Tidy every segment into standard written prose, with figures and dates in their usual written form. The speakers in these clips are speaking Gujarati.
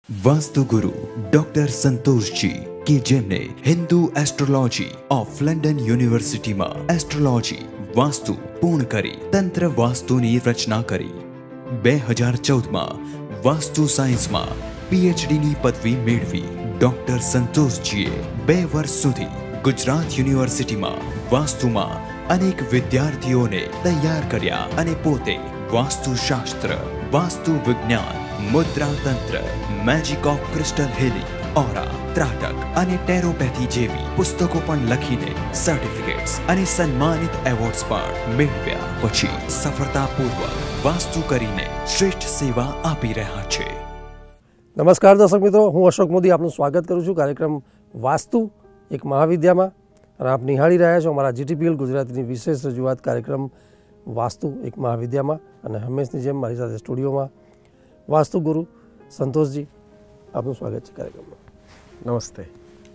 वास्तु गुरु डॉक्टर संतोष जी કે જેમને હિન્દુ એસ્ટ્રોલોજી ઓફ લંડન યુનિવર્સિટીમાં એસ્ટ્રોલોજી વાસ્તુ પૂર્ણ કરી તંત્ર વાસ્તુની રચના કરી 2014માં વાસ્તુ સાયન્સમાં પીએચડીની પદવી મેળવી ડોક્ટર સંતોષજીએ 2 વર્ષ સુધી ગુજરાત યુનિવર્સિટીમાં વાસ્તુમાં અનેક વિદ્યાર્થીઓને તૈયાર કર્યા અને પોતે વાસ્તુશાસ્ત્ર વાસ્તુ વિજ્ઞાન mudra tantra magic of crystal healing aura ત્રાટક અને ટેરોપેથી જેવી પુસ્તકો પણ લખીને સર્ટિફિકેટ્સ અને સન્માનિત એવોર્ડ્સ પણ મેળવ્યા પછી સફળતાપૂર્વક વાસ્તુ કરીને શ્રેષ્ઠ સેવા આપી રહ્યા છે। નમસ્કાર દર્શક મિત્રો, હું અશોક મોદી આપનું સ્વાગત કરું છું કાર્યક્રમ વાસ્તુ એક મહાવિદ્યામાં અને આપ નિહાળી રહ્યા છો અમારા જીટીપીએલ ગુજરાતીની વિશેષ રજૂઆત કાર્યક્રમ વાસ્તુ એક મહાવિદ્યામાં અને હંમેશની જેમ મારી સાથે સ્ટુડિયોમાં वास्तु गुरु संतोष जी आपનું સ્વાગત છે કાર્યક્રમમાં। નમસ્તે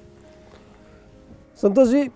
સંતોષ जी,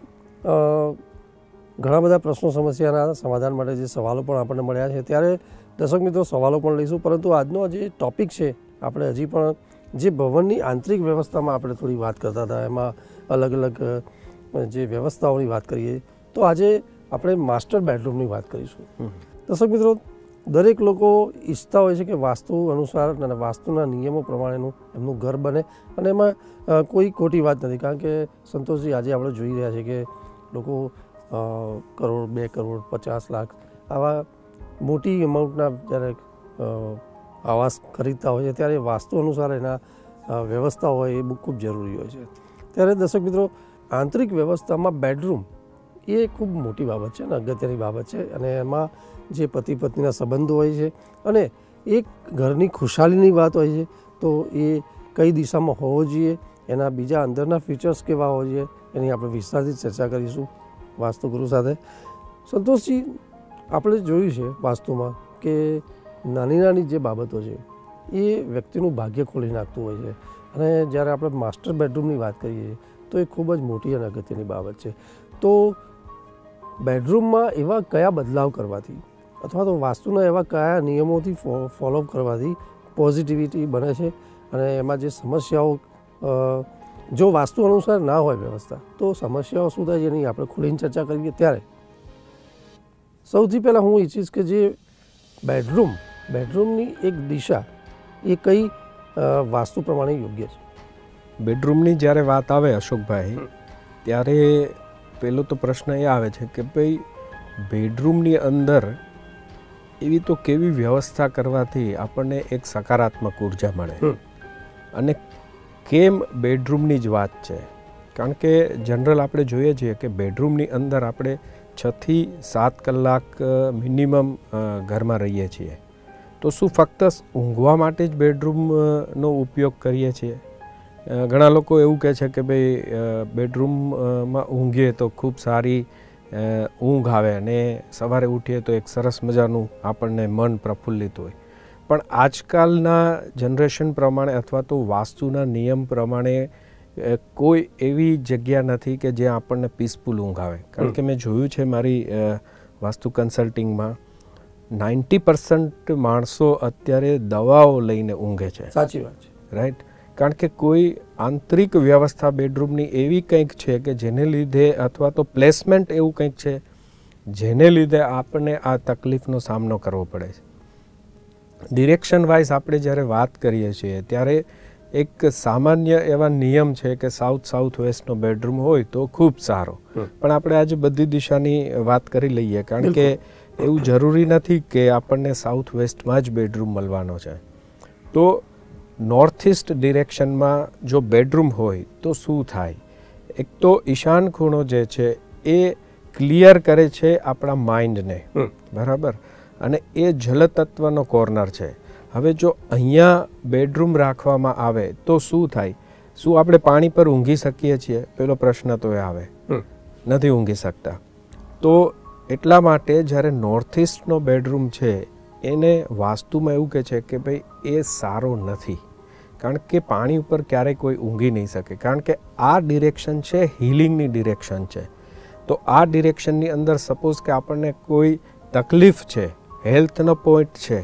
ઘણા બધા પ્રશ્નો સમસ્યાના સમાધાન માટે જે સવાલો પણ આપણને મળ્યા છે ત્યારે દર્શક મિત્રો સવાલો પણ લઈશું, પરંતુ આજનો જે ટોપિક છે આપણે હજી પણ જે ભવનની આંતરિક વ્યવસ્થામાં આપણે થોડી વાત કરતા હતા, એમાં અલગ અલગ જે વ્યવસ્થાઓની વાત કરીએ તો આજે આપણે માસ્ટર બેડરૂમની વાત કરીશું। દર્શક મિત્રો, દરેક લોકો ઈચ્છતા હોય છે કે વાસ્તુ અનુસાર અને વાસ્તુના નિયમો પ્રમાણેનું એમનું ઘર બને અને એમાં કોઈ ખોટી વાત નથી, કારણ કે સંતોષજી આજે આપણે જોઈ રહ્યા છીએ કે લોકો કરોડ 2 કરોડ 50 લાખ આવા મોટી અમાઉન્ટના જ્યારે આવાસ ખરીદતા હોય છે ત્યારે વાસ્તુ અનુસાર એના વ્યવસ્થા હોય એ ખૂબ જરૂરી હોય છે। ત્યારે દર્શક મિત્રો, આંતરિક વ્યવસ્થામાં બેડરૂમ એ ખૂબ મોટી બાબત છે અને અગત્યની બાબત છે અને એમાં જે પતિ પત્નીના સંબંધો હોય છે અને એક ઘરની ખુશાલીની વાત હોય છે તો એ કઈ દિશામાં હોવો જોઈએ, એના બીજા અંદરના ફીચર્સ કેવા હોવા જોઈએ, એની આપણે વિસ્તારથી ચર્ચા કરીશું વાસ્તુગુરુ સાથે। સંતોષજી, આપણે જોયું છે વાસ્તુમાં કે નાની નાની જે બાબતો છે એ વ્યક્તિનું ભાગ્ય ખોલી નાખતું હોય છે અને જ્યારે આપણે માસ્ટર બેડરૂમની વાત કરીએ તો એ ખૂબ જ મોટી અને અગત્યની બાબત છે। તો બેડરૂમમાં એવા કયા બદલાવ કરવાથી અથવા તો વાસ્તુના એવા કયા નિયમોથી ફોલો કરવાથી પોઝિટિવિટી બને છે અને એમાં જે સમસ્યાઓ જો વાસ્તુ અનુસાર ના હોય વ્યવસ્થા તો સમસ્યાઓ શું થાય જેની આપણે ખુલીને ચર્ચા કરીએ। ત્યારે સૌથી પહેલાં હું ઈચ્છીશ કે જે બેડરૂમની એક દિશા એ કઈ વાસ્તુ પ્રમાણે યોગ્ય છે? બેડરૂમની જ્યારે વાત આવે અશોકભાઈ, ત્યારે પહેલો તો પ્રશ્ન એ આવે છે કે ભાઈ બેડરૂમની અંદર એવી તો કેવી વ્યવસ્થા કરવાથી આપણને એક સકારાત્મક ઉર્જા મળે અને કેમ બેડરૂમની જ વાત છે? કારણ કે જનરલ આપણે જોઈએ છીએ કે બેડરૂમની અંદર આપણે 6 થી 7 કલાક મિનિમમ ઘરમાં રહીએ છીએ, તો શું ફક્ત ઊંઘવા માટે જ બેડરૂમનો ઉપયોગ કરીએ છીએ? ઘણા લોકો એવું કહે છે કે ભાઈ બેડરૂમમાં ઊંઘીએ તો ખૂબ સારી ઊંઘ આવે અને સવારે ઉઠીએ તો એક સરસ મજાનું આપણને મન પ્રફુલ્લિત હોય, પણ આજકાલના જનરેશન પ્રમાણે અથવા તો વાસ્તુના નિયમ પ્રમાણે કોઈ એવી જગ્યા નથી કે જ્યાં આપણને પીસફુલ ઊંઘ આવે। કારણ કે મેં જોયું છે મારી વાસ્તુ કન્સલ્ટિંગમાં 90% માણસો અત્યારે દવાઓ લઈને ઊંઘે છે। સાચી વાત છે, રાઈટ? કારણ કે કોઈ આંતરિક વ્યવસ્થા બેડરૂમની એવી કંઈક છે કે જેને લીધે અથવા તો પ્લેસમેન્ટ એવું કંઈક છે જેને લીધે આપણને આ તકલીફનો સામનો કરવો પડે છે। ડિરેક્શન વાઇઝ આપણે જ્યારે વાત કરીએ છીએ ત્યારે એક સામાન્ય એવા નિયમ છે કે સાઉથ વેસ્ટનો બેડરૂમ હોય તો ખૂબ સારો, પણ આપણે આજે બધી દિશાની વાત કરી લઈએ કારણ કે એવું જરૂરી નથી કે આપણને સાઉથ વેસ્ટમાં જ બેડરૂમ મળવાનો છે। તો નોર્થ ઇસ્ટ ડિરેક્શનમાં જો બેડરૂમ હોય તો શું થાય? એક તો ઈશાન ખૂણો જે છે એ ક્લિયર કરે છે આપણા માઇન્ડને, બરાબર, અને એ જલતત્વનો કોર્નર છે। હવે જો અહીંયા બેડરૂમ રાખવામાં આવે તો શું થાય? શું આપણે પાણી પર ઊંઘી શકીએ છીએ? પેલો પ્રશ્ન તો એ આવે, નથી ઊંઘી શકતા। તો એટલા માટે જ્યારે નોર્થ ઇસ્ટનો બેડરૂમ છે એને વાસ્તુમાં એવું કહે છે કે ભાઈ એ સારો નથી, કારણ કે પાણી ઉપર ક્યારેય કોઈ ઊંઘી નહીં શકે, કારણ કે આ ડિરેક્શન છે હિલિંગની ડિરેક્શન છે। તો આ ડિરેક્શનની અંદર સપોઝ કે આપણને કોઈ તકલીફ છે, હેલ્થનો પોઈન્ટ છે,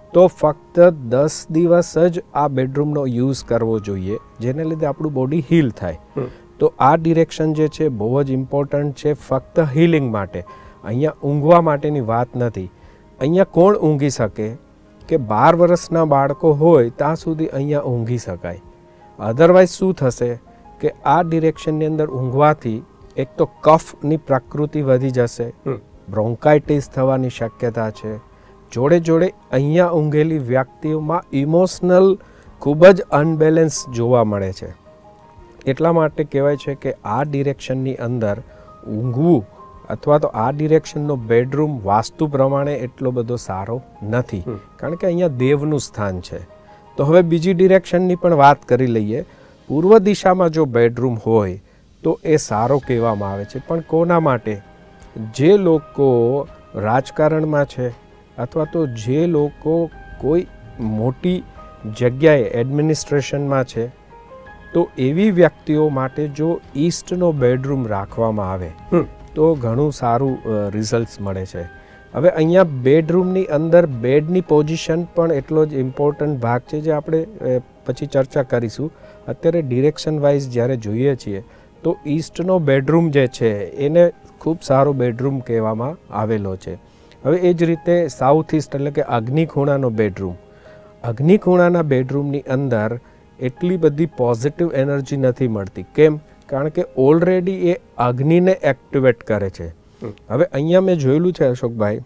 તો ફક્ત 10 દિવસ જ આ બેડરૂમનો યુઝ કરવો જોઈએ, જેને લીધે આપણું બોડી હીલ થાય. તો આ ડિરેક્શન જે છે બહુ જ ઇમ્પોર્ટન્ટ છે ફક્ત હીલિંગ માટે. અહીંયા ઊંઘવા માટેની વાત નથી. અહીંયા કોણ ઊંઘી શકે કે 12 વર્ષના બાળકો હોય ત્યાં સુધી અહીંયા ઊંઘી શકાય. અધરવાઇઝ શું થશે કે આ ડિરેક્શનની અંદર ઊંઘવાથી એક તો કફની પ્રકૃતિ વધી જશે, બ્રોન્કાઇટિસ થવાની શક્યતા છે. જોડે જોડે અહીંયા ઊંઘેલી વ્યક્તિઓમાં ઇમોશનલ ખૂબ જ અનબેલેન્સ જોવા મળે છે. એટલા માટે કહેવાય છે કે આ ડિરેક્શનની અંદર ઊંઘવું અથવા તો આ ડિરેક્શનનો બેડરૂમ વાસ્તુ પ્રમાણે એટલો બધો સારો નથી, કારણ કે અહીંયા દેવનું સ્થાન છે. તો હવે બીજી ડિરેક્શનની પણ વાત કરી લઈએ. પૂર્વ દિશામાં જો બેડરૂમ હોય તો એ સારો કહેવામાં આવે છે, પણ કોના માટે? જે લોકો રાજકારણમાં છે અથવા તો જે લોકો કોઈ મોટી જગ્યાએ એડમિનિસ્ટ્રેશનમાં છે, તો એવી વ્યક્તિઓ માટે જો ઈસ્ટનો બેડરૂમ રાખવામાં આવે તો ઘણું સારું રિઝલ્ટ્સ મળે છે. હવે અહીંયા બેડરૂમની અંદર બેડની પોઝિશન પણ એટલો જ ઇમ્પોર્ટન્ટ ભાગ છે, જે આપણે પછી ચર્ચા કરીશું. અત્યારે ડિરેક્શન વાઇઝ જ્યારે જોઈએ છીએ તો ઈસ્ટનો બેડરૂમ જે છે એને ખૂબ સારો બેડરૂમ કહેવામાં આવેલો છે. હવે એ જ રીતે સાઉથ ઈસ્ટ એટલે કે અગ્નિખૂણાનો બેડરૂમ. અગ્નિખૂણાના બેડરૂમની અંદર એટલી બધી પોઝિટિવ એનર્જી નથી મળતી. કેમ? કારણ કે ઓલરેડી એ અગ્નિને એક્ટિવેટ કરે છે. હવે અહીંયા મેં જોયેલું છે અશોકભાઈ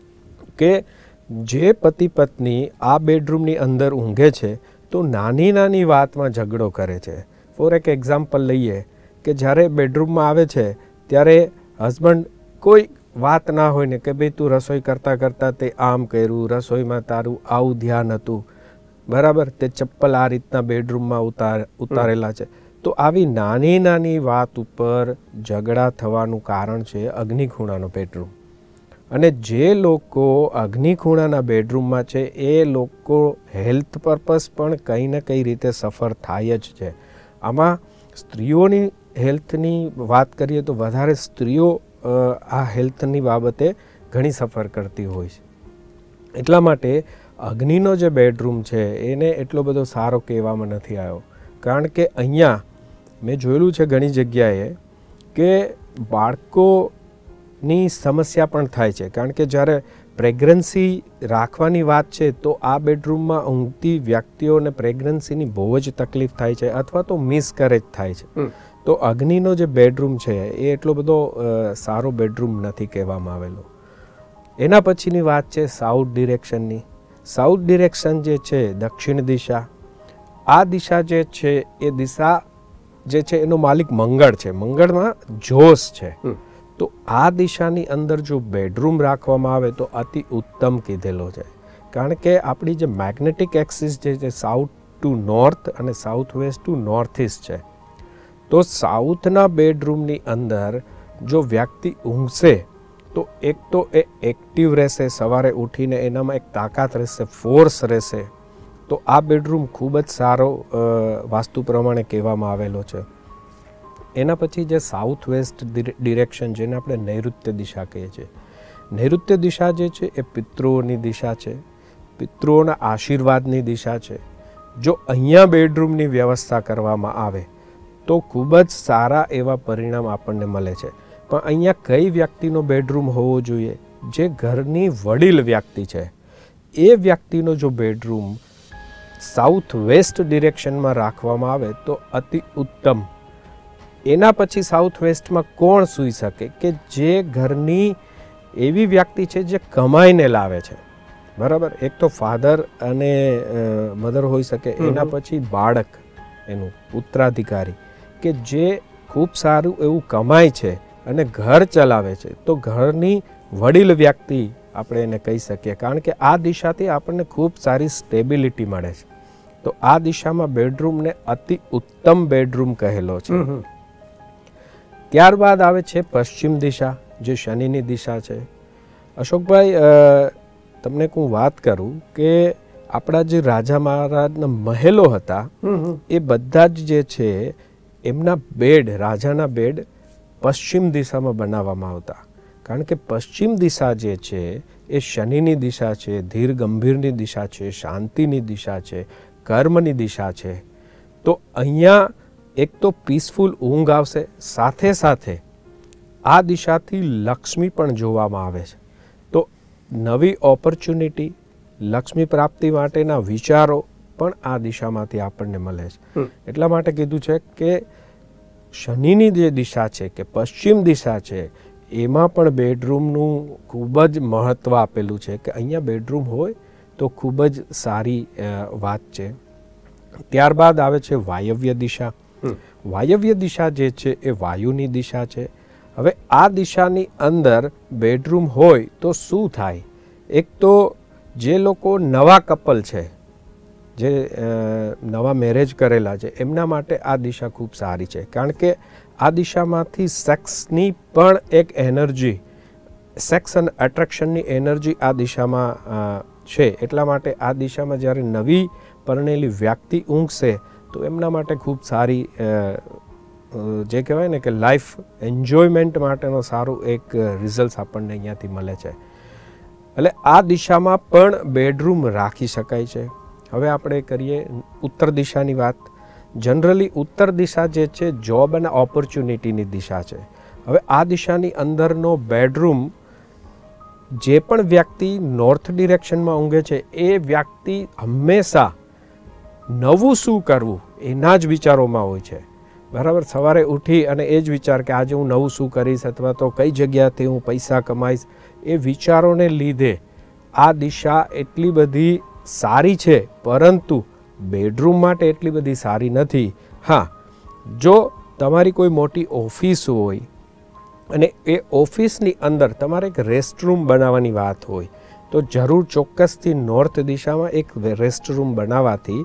કે જે પતિ પત્ની આ બેડરૂમની અંદર ઊંઘે છે તો નાની નાની વાતમાં ઝઘડો કરે છે. ફોર એક એક્ઝામ્પલ લઈએ કે જ્યારે બેડરૂમમાં આવે છે ત્યારે હસબન્ડ કોઈ વાત ના હોય ને કે ભાઈ તું રસોઈ કરતાં કરતાં તે આમ કર્યું, રસોઈમાં તારું આવું ધ્યાન હતું, બરાબર, તે ચપ્પલ આ રીતના બેડરૂમમાં ઉતારેલા છે. તો આવી નાની નાની વાત ઉપર ઝઘડા થવાનું કારણ છે અગ્નિખૂણાનો બેડરૂમ. અને જે લોકો અગ્નિખૂણાના બેડરૂમમાં છે એ લોકો હેલ્થ પર્પઝ પણ કંઈ ને કંઈ રીતે સફર થાય જ છે. આમાં સ્ત્રીઓની હેલ્થની વાત કરીએ તો વધારે સ્ત્રીઓ આ હેલ્થની બાબતે ઘણી સફર કરતી હોય છે. એટલા માટે અગ્નિનો જે બેડરૂમ છે એને એટલો બધો સારો કહેવામાં નથી આવ્યો, કારણ કે અહીંયા મેં જોયેલું છે ઘણી જગ્યાએ કે બાળકોની સમસ્યા પણ થાય છે. કારણ કે જ્યારે પ્રેગ્નન્સી રાખવાની વાત છે તો આ બેડરૂમમાં ઊંઘતી વ્યક્તિઓને પ્રેગ્નન્સીની બહુ જ તકલીફ થાય છે અથવા તો મિસકેરેજ થાય છે. તો અગ્નિનો જે બેડરૂમ છે એ એટલો બધો સારો બેડરૂમ નથી કહેવામાં આવેલો. એના પછીની વાત છે સાઉથ ડિરેક્શનની. સાઉથ ડિરેક્શન જે છે દક્ષિણ દિશા, આ દિશા જે છે એ દિશા જે છે એનો માલિક મંગળ છે. મંગળમાં જોશ છે. તો આ દિશાની અંદર જો બેડરૂમ રાખવામાં આવે તો અતિ ઉત્તમ કીધેલો છે, કારણ કે આપણી જે મેગ્નેટિક એક્સિસ જે છે સાઉથ ટુ નોર્થ અને south west to north east છે. તો સાઉથના બેડરૂમની અંદર જો વ્યક્તિ ઊંઘશે તો એક તો એ એક્ટિવ રહેશે, સવારે ઉઠીને એનામાં એક તાકાત રહેશે, ફોર્સ રહેશે. તો આ બેડરૂમ ખૂબ જ સારો વાસ્તુ પ્રમાણે કહેવામાં આવેલો છે. એના પછી જે સાઉથ વેસ્ટ ડિરેક્શન જેને આપણે નૈઋત્ય દિશા કહીએ છીએ, નૈઋત્ય દિશા જે છે એ પિતૃઓની દિશા છે, પિતૃઓના આશીર્વાદની દિશા છે. જો અહીંયા બેડરૂમની વ્યવસ્થા કરવામાં આવે તો ખૂબ જ સારા એવા પરિણામ આપણને મળે છે. પણ અહીંયા કઈ વ્યક્તિનો બેડરૂમ હોવો જોઈએ? જે ઘરની વડીલ વ્યક્તિ છે એ વ્યક્તિનો જો બેડરૂમ સાઉથ વેસ્ટ ડિરેક્શનમાં રાખવામાં આવે તો અતિ ઉત્તમ. એના પછી સાઉથ વેસ્ટમાં કોણ સૂઈ શકે? કે જે ઘરની એવી વ્યક્તિ છે જે કમાઈને લાવે છે, બરાબર. એક તો ફાધર અને મધર હોઈ શકે, એના પછી બાળક, એનું ઉત્તરાધિકારી કે જે ખૂબ સારું એવું કમાય છે અને ઘર ચલાવે છે. તો ઘરની વડીલ વ્યક્તિ આપણે એને કહી શકીએ, કારણ કે આ દિશાથી આપણને ખૂબ સારી સ્ટેબિલિટી મળે છે. તો આ દિશામાં બેડરૂમને અતિ ઉત્તમ બેડરૂમ કહેલો છે. ત્યારબાદ આવે છે પશ્ચિમ દિશા, જે શનિની દિશા છે. અશોકભાઈ, તમને હું વાત કરું કે આપણા જે રાજા મહારાજના મહેલો હતા એ બધા જ જે છે એમના બેડ, રાજાના બેડ પશ્ચિમ દિશામાં બનાવવામાં આવતા, કારણ કે પશ્ચિમ દિશા જે છે એ શનિની દિશા છે, ધીર ગંભીરની દિશા છે, શાંતિની દિશા છે, કર્મની દિશા છે. તો અહીંયા એક તો પીસફુલ ઊંઘ આવશે, સાથે સાથે આ દિશાથી લક્ષ્મી પણ જોવામાં આવે છે. તો નવી ઓપોર્ચ્યુનિટી, લક્ષ્મી પ્રાપ્તિ માટેના વિચારો પણ આ દિશામાંથી આપણને મળે છે. એટલા માટે કીધું છે કે શનિની જે દિશા છે કે પશ્ચિમ દિશા છે એમાં પણ બેડરૂમનું ખૂબ જ મહત્ત્વ આપેલું છે કે અહીંયા બેડરૂમ હોય તો ખૂબ જ સારી વાત છે. ત્યારબાદ આવે છે વાયવ્ય દિશા. વાયવ્ય દિશા જે છે એ વાયુની દિશા છે. હવે આ દિશાની અંદર બેડરૂમ હોય તો શું થાય? એક તો જે લોકો નવા કપલ છે, જે નવા મેરેજ કરેલા છે, એમના માટે આ દિશા ખૂબ સારી છે. કારણ કે આ દિશામાંથી સેક્સની પણ એક એનર્જી, સેક્સ અને એટ્રેક્શનની એનર્જી આ દિશામાં છે. એટલા માટે આ દિશામાં જ્યારે નવી પરણેલી વ્યક્તિ ઊંઘશે તો એમના માટે ખૂબ સારી, જે કહેવાય ને કે લાઈફ એન્જોયમેન્ટ માટેનો સારું એક રિઝલ્ટ આપણને અહીંયાથી મળે છે. એટલે આ દિશામાં પણ બેડરૂમ રાખી શકાય છે. હવે આપણે કરીએ ઉત્તર દિશાની વાત. જનરલી ઉત્તર દિશા જે છે જોબ અને ઓપોર્ચ્યુનિટીની દિશા છે. હવે આ દિશાની અંદરનો બેડરૂમ, જે પણ વ્યક્તિ નોર્થ ડિરેક્શનમાં ઊંઘે છે એ વ્યક્તિ હંમેશા નવું શું કરવું એના જ વિચારોમાં હોય છે. બરાબર, સવારે ઉઠી અને એ જ વિચાર કે આજે હું નવું શું કરીશ અથવા તો કઈ જગ્યાથી હું પૈસા કમાઈશ, એ વિચારોને લીધે આ દિશા એટલી બધી સારી છે, પરંતુ બેડરૂમ માટે એટલી બધી સારી નથી. હા, જો તમારી કોઈ મોટી ઓફિસ હોય અને એ ઓફિસની અંદર તમારે એક રેસ્ટરૂમ બનાવવાની વાત હોય તો જરૂર ચોક્કસથી નોર્થ દિશામાં એક રેસ્ટરૂમ બનાવવાથી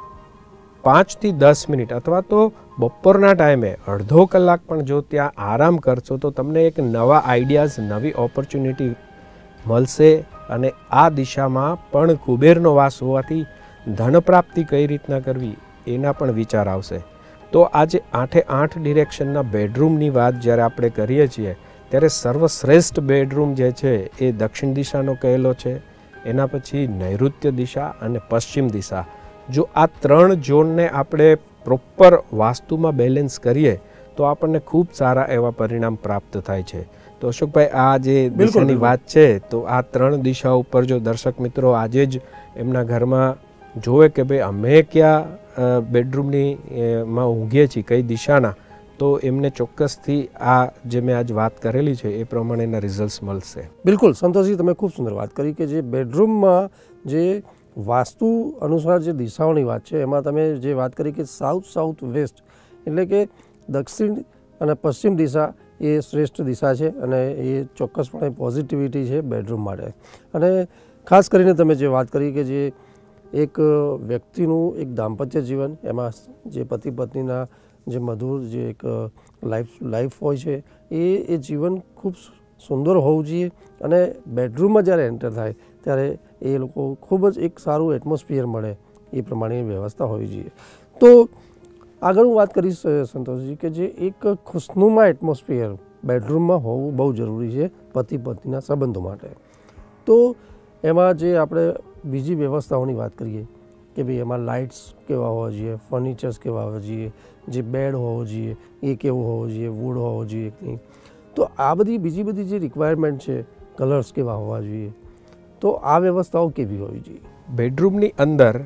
5 થી 10 મિનિટ અથવા તો બપોરના ટાઈમે અડધો કલાક પણ જો ત્યાં આરામ કરશો તો તમને એક નવા આઈડિયાઝ, નવી ઓપોર્ચ્યુનિટી મળશે. અને આ દિશામાં પણ કુબેરનો વાસ હોવાથી ધન પ્રાપ્તિ કઈ રીતના કરવી એના પણ વિચાર આવશે. તો આજે 8 ડિરેક્શનના બેડરૂમની વાત જ્યારે આપણે કરીએ છીએ ત્યારે સર્વશ્રેષ્ઠ બેડરૂમ જે છે એ દક્ષિણ દિશાનો કહેલો છે. એના પછી નૈઋત્ય દિશા અને પશ્ચિમ દિશા. જો આ 3 ઝોનને આપણે પ્રોપર વાસ્તુમાં બેલેન્સ કરીએ તો આપણને ખૂબ સારા એવા પરિણામ પ્રાપ્ત થાય છે. તો અશોકભાઈ, આ જે દિશાની વાત છે તો આ 3 દિશા ઉપર જો દર્શક મિત્રો આજે જ એમના ઘરમાં જોવે કે ભાઈ અમે ક્યાં બેડરૂમની માં ઊંઘીએ છીએ, કઈ દિશાના, તો એમને ચોક્કસથી આ જે મેં આજ વાત કરેલી છે એ પ્રમાણેના રિઝલ્ટ્સ મળશે. બિલકુલ સંતોષજી, તમે ખૂબ સુંદર વાત કરી કે જે બેડરૂમમાં જે વાસ્તુ અનુસાર જે દિશાઓની વાત છે એમાં તમે જે વાત કરી કે સાઉથ વેસ્ટ એટલે કે દક્ષિણ અને પશ્ચિમ દિશા એ શ્રેષ્ઠ દિશા છે અને એ ચોક્કસપણે પોઝિટિવિટી છે બેડરૂમ માટે. અને ખાસ કરીને તમે જે વાત કરી કે જે એક વ્યક્તિનું એક દાંપત્ય જીવન, એમાં જે પતિ પત્નીના જે મધુર જે એક લાઈફ હોય છે એ જીવન ખૂબ સુંદર હોવું જોઈએ. અને બેડરૂમમાં જ્યારે એન્ટર થાય ત્યારે એ લોકો ખૂબ જ એક સારું એટમોસ્ફિયર મળે એ પ્રમાણેની વ્યવસ્થા હોવી જોઈએ. તો આગળ હું વાત કરીશ સંતોષજી કે જે એક ખુશનુમા એટમોસ્ફિયર બેડરૂમમાં હોવું બહુ જરૂરી છે પતિ પત્નીના સંબંધો માટે. તો એમાં જે આપણે બીજી વ્યવસ્થાઓની વાત કરીએ કે ભાઈ એમાં લાઇટ્સ કેવા હોવા જોઈએ, ફર્નિચર્સ કેવા હોવા જોઈએ, જે બેડ હોવો જોઈએ એ કેવો હોવો જોઈએ, વુડ હોવો જોઈએ કે નહીં, તો આ બધી બીજી બધી જે રિક્વાયરમેન્ટ છે, કલર્સ કેવા હોવા જોઈએ, તો આ વ્યવસ્થાઓ કેવી હોવી જોઈએ? બેડરૂમની અંદર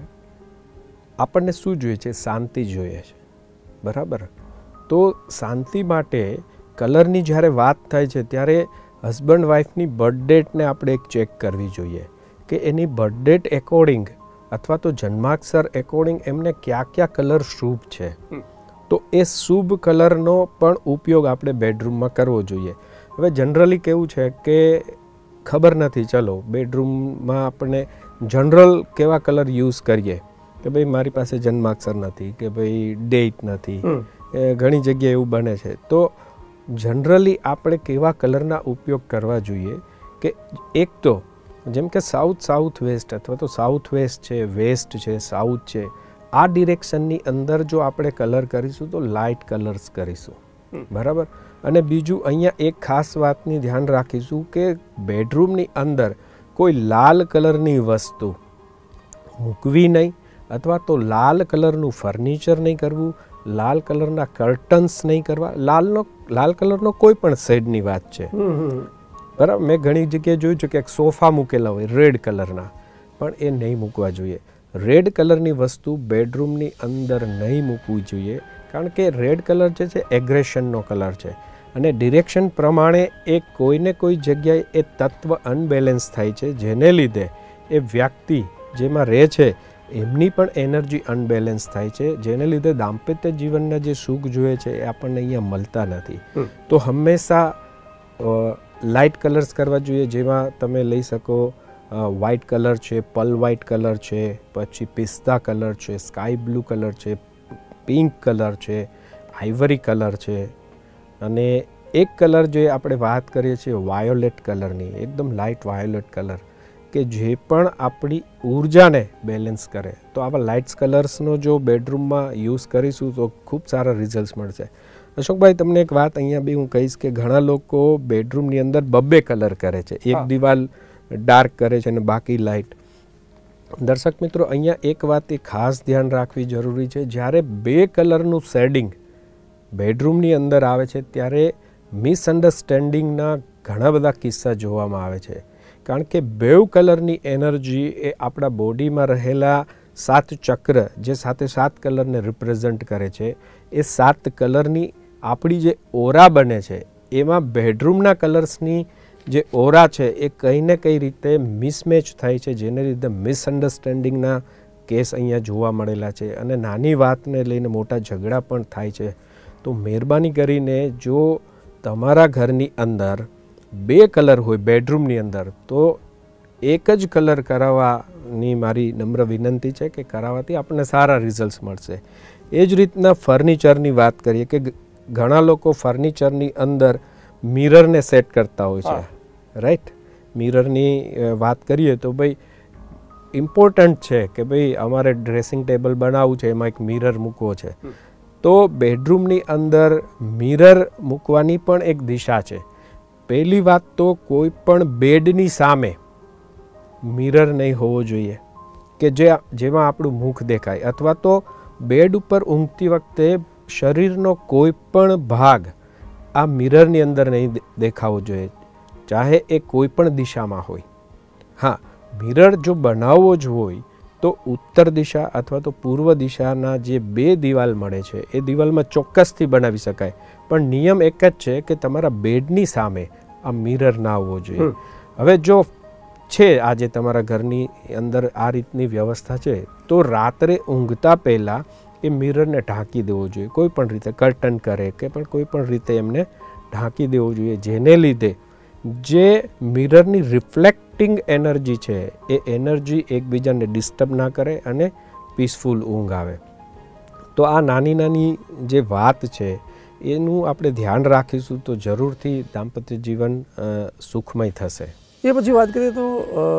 આપણને શું જોઈએ છે? શાંતિ જોઈએ છે. બરાબર, તો શાંતિ માટે કલરની જ્યારે વાત થાય છે ત્યારે હસબન્ડ વાઈફની બર્થ ડેટને આપણે એક ચેક કરવી જોઈએ કે એની બર્થ ડેટ એકોર્ડિંગ અથવા તો જન્માક્ષર એકોર્ડિંગ એમને કયા કયા કલર શુભ છે. તો એ શુભ કલરનો પણ ઉપયોગ આપણે બેડરૂમમાં કરવો જોઈએ. હવે જનરલી કેવું છે કે ખબર નથી, ચલો બેડરૂમમાં આપણે જનરલ કેવા કલર યુઝ કરીએ કે ભાઈ મારી પાસે જન્માક્ષર નથી કે ભાઈ ડેટ નથી, ઘણી જગ્યાએ એવું બને છે. તો જનરલી આપણે કેવા કલરના ઉપયોગ કરવા જોઈએ કે એક તો જેમ કે સાઉથ વેસ્ટ અથવા તો સાઉથ વેસ્ટ છે, વેસ્ટ છે, સાઉથ છે, આ ડિરેક્શનની અંદર જો આપણે કલર કરીશું તો લાઇટ કલર્સ કરીશું. બરાબર. અને બીજું અહીંયા એક ખાસ વાતની ધ્યાન રાખીશું કે બેડરૂમની અંદર કોઈ લાલ કલરની વસ્તુ મૂકવી નહીં, અથવા તો લાલ કલરનું ફર્નિચર નહીં કરવું, લાલ કલરના કર્ટન્સ નહીં કરવા. લાલ કલરનો કોઈ પણ શેડની વાત છે, બરાબર. મેં ઘણી જગ્યાએ જોયું છે કે એક સોફા મૂકેલા હોય રેડ કલરના, પણ એ નહીં મૂકવા જોઈએ. રેડ કલરની વસ્તુ બેડરૂમની અંદર નહીં મૂકવી જોઈએ, કારણ કે રેડ કલર જે છે એગ્રેશનનો કલર છે, અને ડિરેક્શન પ્રમાણે એ કોઈને કોઈ જગ્યાએ એ તત્વ અનબેલેન્સ થાય છે, જેને લીધે એ વ્યક્તિ જેમાં રહે છે એમની પણ એનર્જી અનબેલેન્સ થાય છે, જેને લીધે દાંપત્ય જીવનના જે સુખ જોઈએ છે એ આપણને અહીંયા મળતા નથી. તો હંમેશા લાઇટ કલર્સ કરવા જોઈએ, જેમાં તમે લઈ શકો વ્હાઇટ કલર છે, પલ વ્હાઇટ કલર છે, પછી પિસ્તા કલર છે, સ્કાય બ્લુ કલર છે, પિંક કલર છે, આઇવરી કલર છે, અને એક કલર જે આપણે વાત કરીએ છીએ વાયોલેટ કલરની, એકદમ લાઇટ વાયોલેટ કલર, કે જે પણ આપણી ઉર્જાને બેલેન્સ કરે. તો આવા લાઇટ્સ કલર્સનો જો બેડરૂમમાં યુઝ કરીશું તો ખૂબ સારા રિઝલ્ટ્સ મળશે. અશોકભાઈ, તમને એક વાત અહીંયા બી હું કહીશ કે ઘણા લોકો બેડરૂમની અંદર બબ્બે કલર કરે છે, એક દિવાલ ડાર્ક કરે છે અને બાકી લાઇટ. દર્શક મિત્રો, અહીંયા એક વાત એ ખાસ ધ્યાન રાખવી જરૂરી છે, જ્યારે બે કલરનું શેડિંગ બેડરૂમની અંદર આવે છે ત્યારે મિસઅન્ડરસ્ટેન્ડિંગના ઘણા બધા કિસ્સા જોવામાં આવે છે, કારણ કે બેવ કલરની એનર્જી એ આપણા બોડીમાં રહેલા 7 ચક્ર જે સાથે 7 કલરને રિપ્રેઝન્ટ કરે છે, એ 7 કલરની આપણી જે ઓરા બને છે એમાં બેડરૂમના કલર્સની જે ઓરા છે એ કંઈ ને કઈ રીતે મિસમેચ થાય છે, જેને લીધે મિસઅન્ડરસ્ટેન્ડિંગના કેસ અહીંયા જોવા મળેલા છે, અને નાની વાતને લઈને મોટા ઝઘડા પણ થાય છે. તો મહેરબાની કરીને જો તમારા ઘરની અંદર 2 કલર હોય બેડરૂમની અંદર, તો એક જ કલર કરાવવાની મારી નમ્ર વિનંતી છે કે કરાવવાથી આપણને સારા રિઝલ્ટ્સ મળશે. એ જ રીતના ફર્નિચરની વાત કરીએ કે ઘણા લોકો ફર્નિચરની અંદર મિરરને સેટ કરતા હોય છે, રાઈટ. મિરરની વાત કરીએ તો ભાઈ ઇમ્પોર્ટન્ટ છે કે ભાઈ અમારે ડ્રેસિંગ ટેબલ બનાવવું છે, એમાં એક મિરર મૂકવો છે, તો બેડરૂમની અંદર મિરર મૂકવાની પણ એક દિશા છે. પહેલી વાત તો કોઈ પણ બેડની સામે મિરર નહીં હોવો જોઈએ કે જેમાં આપણું મુખ દેખાય, અથવા તો બેડ ઉપર ઊંઘતી વખતે શરીરનો કોઈ પણ ભાગ આ મિરરની અંદર નહીં દેખાવો જોઈએ, ચાહે એ કોઈ પણ દિશામાં હોય. હા, મિરર જો બનાવવો જ હોય તો ઉત્તર દિશા અથવા તો પૂર્વ દિશાના જે 2 દિવાલ મળે છે એ દિવાલમાં ચોક્કસથી બનાવી શકાય, પણ નિયમ એક જ છે કે તમારા બેડની સામે આ મિરર ના આવવો જોઈએ. હવે જો છે આજે તમારા ઘરની અંદર આ રીતની વ્યવસ્થા છે, તો રાત્રે ઊંઘતા પહેલાં એ મિરરને ઢાંકી દેવો જોઈએ, કોઈ પણ રીતે કર્ટન કરે કે પણ કોઈ પણ રીતે એમને ઢાંકી દેવો જોઈએ, જેને લીધે જે મિરરની રિફ્લેક્ટિંગ એનર્જી છે એ એનર્જી એકબીજાને ડિસ્ટર્બ ના કરે અને પીસફુલ ઊંઘ આવે. તો આ નાની નાની જે વાત છે એનું આપણે ધ્યાન રાખીશું તો જરૂરથી દાંપત્ય જીવન સુખમય થશે. એ પછી વાત કરીએ તો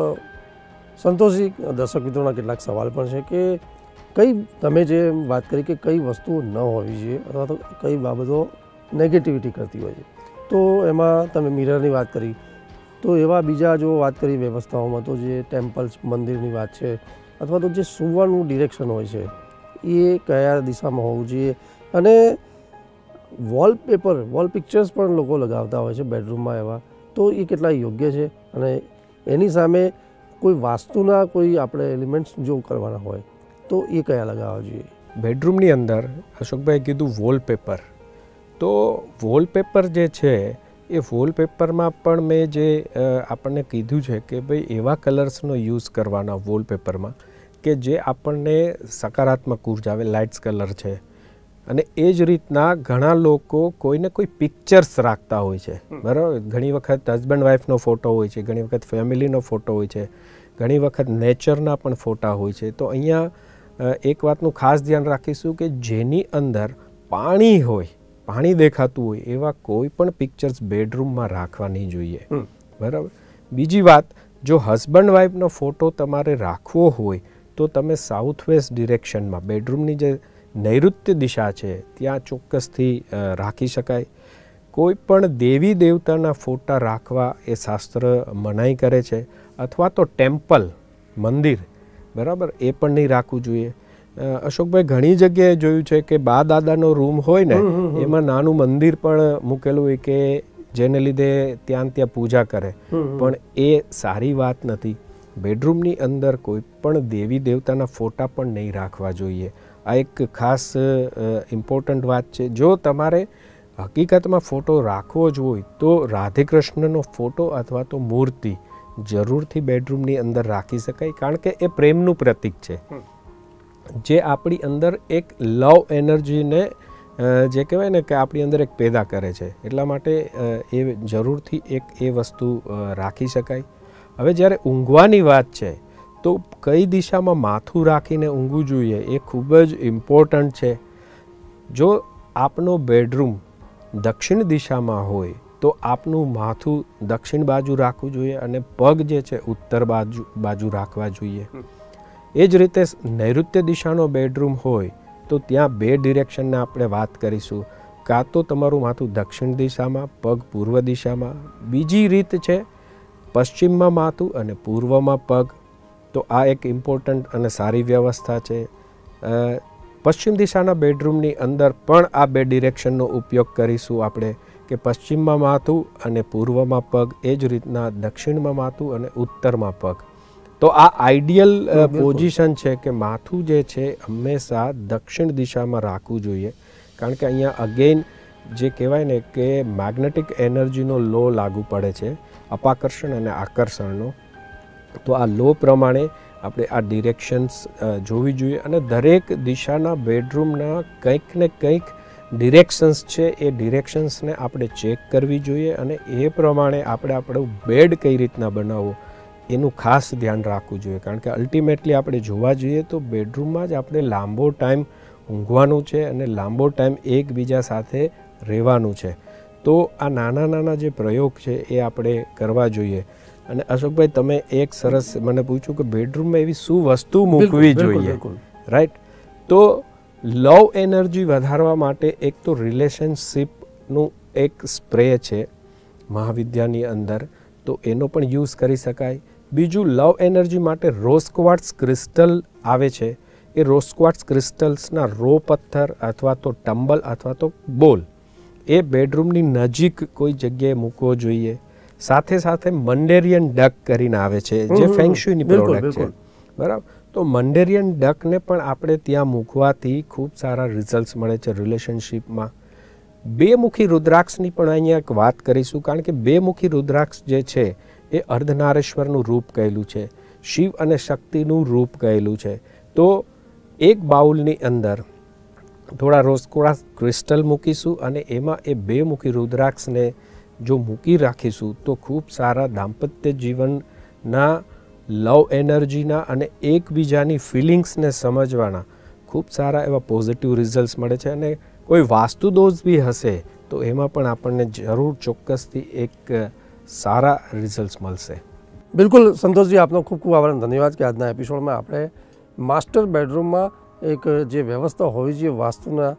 સંતોષજી, દર્શક મિત્રોના કેટલાક સવાલ પણ છે કે કઈ તમે જે વાત કરી કે કઈ વસ્તુઓ ન હોવી જોઈએ અથવા તો કઈ બાબતો નેગેટિવિટી કરતી હોય છે, તો એમાં તમે મિરરની વાત કરી, તો એવા બીજા જો વાત કરી વ્યવસ્થાઓમાં તો જે ટેમ્પલ્સ મંદિરની વાત છે, અથવા તો જે સુવાનું ડિરેક્શન હોય છે એ કયા દિશામાં હોવું જોઈએ, અને વોલ પિક્ચર્સ પણ લોકો લગાવતા હોય છે બેડરૂમમાં એવા, તો એ કેટલા યોગ્ય છે, અને એની સામે કોઈ વાસ્તુના કોઈ આપણે એલિમેન્ટ્સ જો કરવાના હોય તો એ કયા લગાવવા જોઈએ. બેડરૂમની અંદર અશોકભાઈ કીધું વોલપેપર, તો વોલપેપર જે છે એ વોલપેપરમાં પણ મેં જે આપણને કીધું છે કે ભાઈ એવા કલર્સનો યુઝ કરવાના વોલપેપરમાં કે જે આપણને સકારાત્મક ઉર્જા આવે, લાઇટ્સ કલર છે. અને એ જ રીતના ઘણા લોકો કોઈને કોઈ પિક્ચર્સ રાખતા હોય છે, બરાબર. ઘણી વખત હસબન્ડ વાઈફનો ફોટો હોય છે, ઘણી વખત ફેમિલીનો ફોટો હોય છે, ઘણી વખત નેચરના પણ ફોટા હોય છે. તો અહીંયા એક વાતનું ખાસ ધ્યાન રાખીશું કે જેની અંદર પાણી હોય, પાણી દેખાતું હોય એવા કોઈ પણ પિક્ચર્સ બેડરૂમમાં રાખવા નહીં જોઈએ, બરાબર. બીજી વાત, જો હસબન્ડ વાઈફનો ફોટો તમારે રાખવો હોય તો તમે સાઉથ વેસ્ટ ડિરેક્શનમાં બેડરૂમની જે નૈઋત્ય દિશા છે ત્યાં ચોક્કસથી રાખી શકાય. કોઈ પણ દેવી દેવતાના ફોટા રાખવા એ શાસ્ત્ર મનાઈ કરે છે. અથવા તો ટેમ્પલ મંદિર, બરાબર, એ પણ નહીં રાખવું જોઈએ. અશોકભાઈ, ઘણી જગ્યાએ જોયું છે કે બા દાદાનો રૂમ હોય ને એમાં નાનું મંદિર પણ મૂકેલું હોય કે જેને લીધે ત્યાં પૂજા કરે, પણ એ સારી વાત નથી. બેડરૂમની અંદર કોઈ પણ દેવી દેવતાના ફોટા પણ નહીં રાખવા જોઈએ. આ એક ખાસ ઇમ્પોર્ટન્ટ વાત છે. જો તમારે હકીકતમાં ફોટો રાખવો જ હોય તો રાધે કૃષ્ણનો ફોટો અથવા તો મૂર્તિ જરૂરથી બેડરૂમની અંદર રાખી શકાય, કારણ કે એ પ્રેમનું પ્રતીક છે, જે આપણી અંદર એક લવ એનર્જીને જે કહેવાય ને કે આપણી અંદર એક પેદા કરે છે. એટલા માટે એ જરૂરથી એક એ વસ્તુ રાખી શકાય. હવે જ્યારે ઊંઘવાની વાત છે તો કઈ દિશામાં માથું રાખીને ઊંઘવું જોઈએ એ ખૂબ જ ઇમ્પોર્ટન્ટ છે. જો આપનો બેડરૂમ દક્ષિણ દિશામાં હોય તો આપનું માથું દક્ષિણ બાજુ રાખવું જોઈએ અને પગ જે છે ઉત્તર બાજુ રાખવા જોઈએ. એ જ રીતે નૈઋત્ય દિશાનો બેડરૂમ હોય તો ત્યાં બે ડિરેક્શનને આપણે વાત કરીશું. કાં તો તમારું માથું દક્ષિણ દિશામાં, પગ પૂર્વ દિશામાં. બીજી રીત છે પશ્ચિમમાં માથું અને પૂર્વમાં પગ. તો આ એક ઇમ્પોર્ટન્ટ અને સારી વ્યવસ્થા છે. પશ્ચિમ દિશાના બેડરૂમની અંદર પણ આ બે ડિરેક્શનનો ઉપયોગ કરીશું આપણે, કે પશ્ચિમમાં માથું અને પૂર્વમાં પગ, એ જ રીતના દક્ષિણમાં માથું અને ઉત્તરમાં પગ. તો આ આઈડિયલ પોઝિશન છે કે માથું જે છે હંમેશા દક્ષિણ દિશામાં રાખવું જોઈએ, કારણ કે અહીંયા અગેન જે કહેવાય ને કે મેગ્નેટિક એનર્જીનો લો લાગુ પડે છે, અપાકર્ષણ અને આકર્ષણનો. તો આ લો પ્રમાણે આપણે આ ડિરેક્શન્સ જોવી જોઈએ અને દરેક દિશાના બેડરૂમના કંઈક ને કંઈક ડિરેક્શન્સ છે, એ ડિરેક્શન્સને આપણે ચેક કરવી જોઈએ અને એ પ્રમાણે આપણે આપણું બેડ કઈ રીતના બનાવવું એનું ખાસ ધ્યાન રાખવું જોઈએ. કારણ કે અલ્ટિમેટલી આપણે જોવા જઈએ તો બેડરૂમમાં જ આપણે લાંબો ટાઈમ ઊંઘવાનું છે અને લાંબો ટાઈમ એકબીજા સાથે રહેવાનું છે. તો આ નાના નાના જે પ્રયોગ છે એ આપણે કરવા જોઈએ. અને અશોકભાઈ, તમે એક સરસ મને પૂછ્યું કે બેડરૂમમાં એવી શું વસ્તુ મૂકવી જોઈએ, રાઈટ? તો લવ એનર્જી વધારવા માટે એક તો રિલેશનશીપનું એક સ્પ્રે છે મહાવિદ્યાની અંદર, તો એનો પણ યુઝ કરી શકાય. બીજું, લવ એનર્જી માટે રોઝ ક્વાર્ટઝ ક્રિસ્ટલ આવે છે, એ રોઝ ક્વાર્ટઝ ક્રિસ્ટલ્સના રો પથ્થર અથવા તો ટંબલ અથવા તો બોલ એ બેડરૂમની નજીક કોઈ જગ્યાએ મૂકવો જોઈએ. સાથે સાથે મંડેરિયન ડક કરીને આવે છે, જે ફેંગશુઈની પ્રોડક્ટ છે, બરાબર? તો મંડેરિયન ડકને પણ આપણે ત્યાં મૂકવાથી ખૂબ સારા રિઝલ્ટ્સ મળે છે રિલેશનશીપમાં. બેમુખી રુદ્રાક્ષની પણ અહીંયા એક વાત કરીશું, કારણ કે બેમુખી રુદ્રાક્ષ જે છે એ અર્ધનારેશ્વરનું રૂપ કહેલું છે, શિવ અને શક્તિનું રૂપ કહેલું છે. તો એક બાઉલની અંદર થોડા રોઝ ક્રિસ્ટલ મૂકીશું અને એમાં એ બેમુખી રુદ્રાક્ષને જો મૂકી રાખીશું તો ખૂબ સારા દાંપત્ય જીવનના લવ એનર્જીના અને એકબીજાની ફિલિંગ્સને સમજવાના ખૂબ સારા એવા પોઝિટિવ રિઝલ્ટ્સ મળે છે. અને કોઈ વાસ્તુ દોષ બી હશે તો એમાં પણ આપણને જરૂર ચોક્કસથી એક સારા રિઝલ્ટ્સ મળશે. બિલકુલ સંતોષજી, આપનો ખૂબ ખૂબ આભાર, ધન્યવાદ કે આજના એપિસોડમાં આપણે માસ્ટર બેડરૂમમાં એક જે વ્યવસ્થા હોવી જોઈએ વાસ્તુના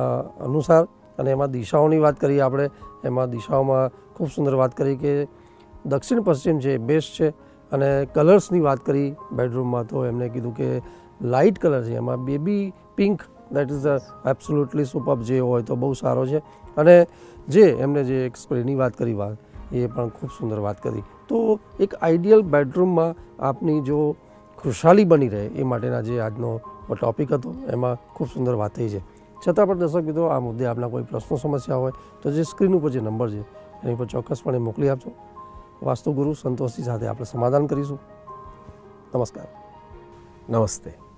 અનુસાર અને એમાં દિશાઓની વાત કરીએ આપણે, એમાં દિશાઓમાં ખૂબ સુંદર વાત કરી કે દક્ષિણ પશ્ચિમ છે બેસ્ટ છે. અને કલર્સની વાત કરી બેડરૂમમાં તો એમણે કીધું કે લાઇટ કલર છે, એમાં baby pink that is absolutely superb જે હોય તો બહુ સારો છે. અને જે એમણે જે એક સ્પ્રેની વાત કરી એ પણ ખૂબ સુંદર વાત કરી. તો એક આઈડિયલ બેડરૂમમાં આપની જો ખુશાલી બની રહે એ માટેના જે આજનો ટૉપિક હતો એમાં ખૂબ સુંદર વાત થઈ છે. છતાં પણ દર્શક મિત્રો, આ મુદ્દે આપના કોઈ પ્રશ્નો સમસ્યા હોય તો જે સ્ક્રીન ઉપર જે નંબર છે એની પર ચોક્કસપણે મોકલી આપજો. વાસ્તુગુરુ સંતોષજી સાથે આપણે સમાધાન કરીશું. નમસ્કાર. નમસ્તે.